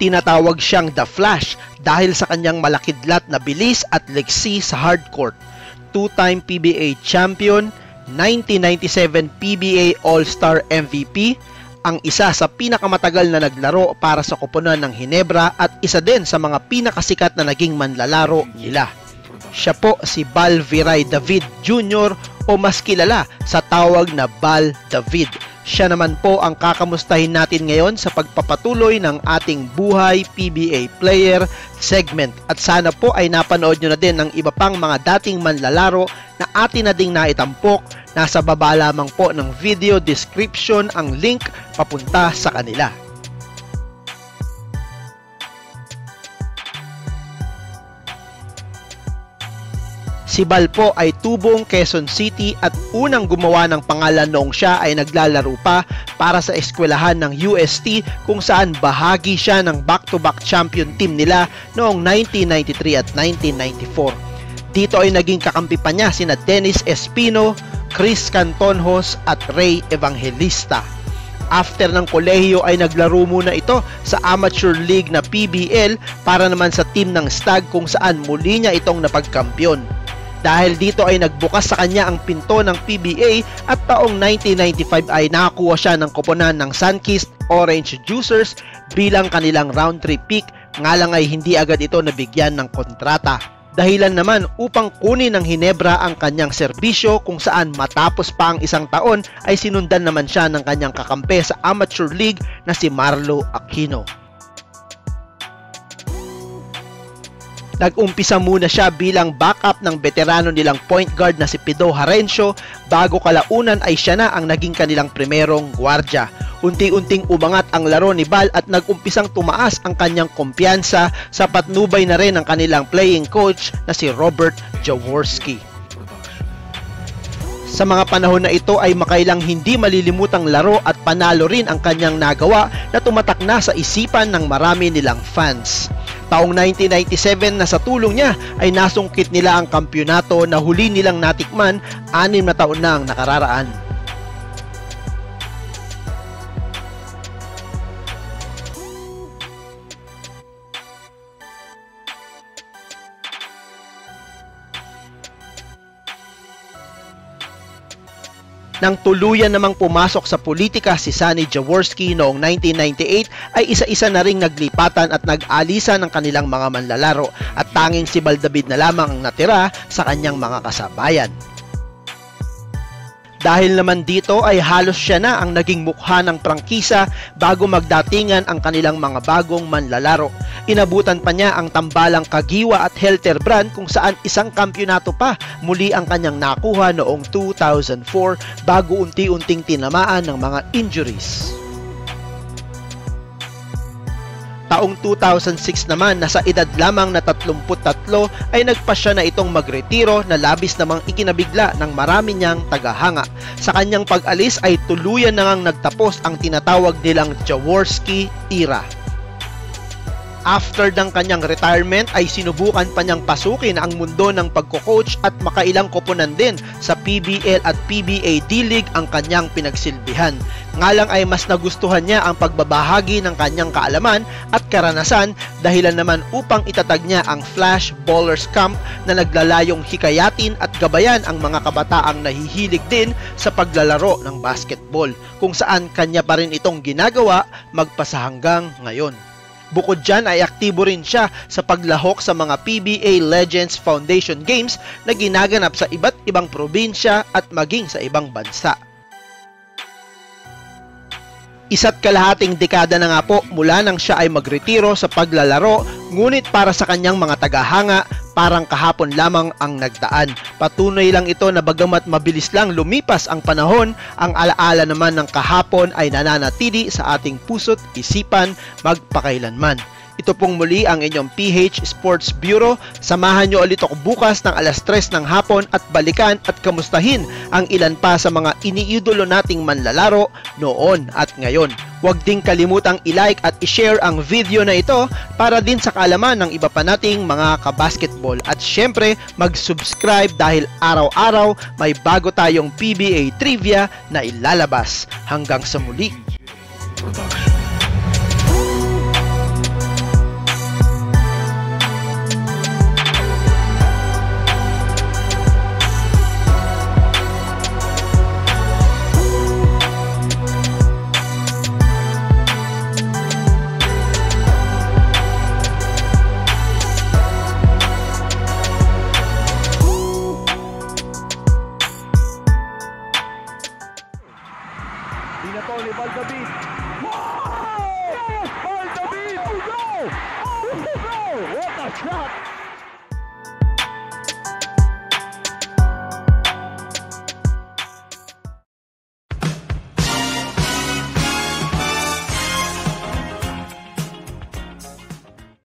Tinatawag siyang The Flash dahil sa kanyang malakidlat na bilis at liksi sa hardcourt. Two-time PBA champion, 1997 PBA All-Star MVP, ang isa sa pinakamatagal na naglaro para sa koponan ng Ginebra at isa din sa mga pinakasikat na naging manlalaro nila. Siya po si Bal Viray David Jr. o mas kilala sa tawag na Bal David. Siya naman po ang kakamustahin natin ngayon sa pagpapatuloy ng ating Buhay PBA Player segment. At sana po ay napanood nyo na din ng iba pang mga dating manlalaro na atin na ding naitampok. Nasa baba lamang po ng video description ang link papunta sa kanila. Si Bal po ay tubong Quezon City at unang gumawa ng pangalan noong siya ay naglalaro pa para sa eskwelahan ng UST kung saan bahagi siya ng back-to-back champion team nila noong 1993 at 1994. Dito ay naging kakampi pa niya sina Dennis Espino, Chris Cantonhos at Ray Evangelista. After ng kolehiyo ay naglaro muna ito sa amateur league na PBL para naman sa team ng Stag kung saan muli niya itong napagkampiyon. Dahil dito ay nagbukas sa kanya ang pinto ng PBA at taong 1995 ay nakakuha siya ng koponan ng Sunkist Orange Juicers bilang kanilang round 3 pick, nga lang ay hindi agad ito nabigyan ng kontrata. Dahilan naman upang kunin ng Ginebra ang kanyang serbisyo kung saan matapos pa ang isang taon ay sinundan naman siya ng kanyang kakampi sa amateur league na si Marlo Aquino. Nag-umpisa muna siya bilang backup ng veterano nilang point guard na si Pido Harencio bago kalaunan ay siya na ang naging kanilang primerong gwardya. Unti-unting umangat ang laro ni Bal at nag-umpisang tumaas ang kanyang kumpiyansa sa patnubay na rin ng kanilang playing coach na si Robert Jaworski. Sa mga panahon na ito ay makailang hindi malilimutang laro at panalo rin ang kanyang nagawa na tumatak na sa isipan ng marami nilang fans. Taong 1997 na sa tulong niya ay nasungkit nila ang kampyonato na huli nilang natikman 6 na taon na ang nakararaan. Nang tuluyan namang pumasok sa politika si Sonny Jaworski noong 1998 ay isa-isa na ring naglipatan at nag-alisa ng kanilang mga manlalaro at tanging si Bal David na lamang ang natira sa kanyang mga kasabayan. Dahil naman dito ay halos siya na ang naging mukha ng prangkisa bago magdatingan ang kanilang mga bagong manlalaro. Inabutan pa niya ang tambalang Kagiwa at Helter Brand kung saan isang kampyonato pa muli ang kanyang nakuha noong 2004 bago unti-unting tinamaan ng mga injuries. Taong 2006 naman, nasa edad lamang na 33 ay nagpasya na itong magretiro na labis namang ikinabigla ng marami niyang tagahanga. Sa kanyang pag-alis ay tuluyan na ngang nagtapos ang tinatawag nilang Jaworski era. After ng kanyang retirement ay sinubukan pa niyang pasukin ang mundo ng pagko-coach at makailang koponan din sa PBL at PBA D-League ang kanyang pinagsilbihan. Nga lang ay mas nagustuhan niya ang pagbabahagi ng kanyang kaalaman at karanasan dahilan naman upang itatag niya ang Flash Ballers Camp na naglalayong hikayatin at gabayan ang mga kabataang nahihilig din sa paglalaro ng basketball, kung saan kanya pa rin itong ginagawa magpasa hanggang ngayon. Bukod dyan ay aktibo rin siya sa paglahok sa mga PBA Legends Foundation Games na ginaganap sa iba't ibang probinsya at maging sa ibang bansa. Isa't kalahating dekada na nga po mula nang siya ay magretiro sa paglalaro, ngunit para sa kanyang mga tagahanga, parang kahapon lamang ang nagdaan. Patunay lang ito na bagamat mabilis lang lumipas ang panahon, ang alaala naman ng kahapon ay nananatili sa ating puso't isipan magpakailanman. Ito pong muli ang inyong PH Sports Bureau. Samahan nyo ulit ako bukas ng alas 3 ng hapon at balikan at kamustahin ang ilan pa sa mga iniidolo nating manlalaro noon at ngayon. Huwag ding kalimutang i-like at i-share ang video na ito para din sa kaalaman ng iba pa nating mga kabasketball. At syempre, mag-subscribe dahil araw-araw may bago tayong PBA trivia na ilalabas. Hanggang sa muli. sarap.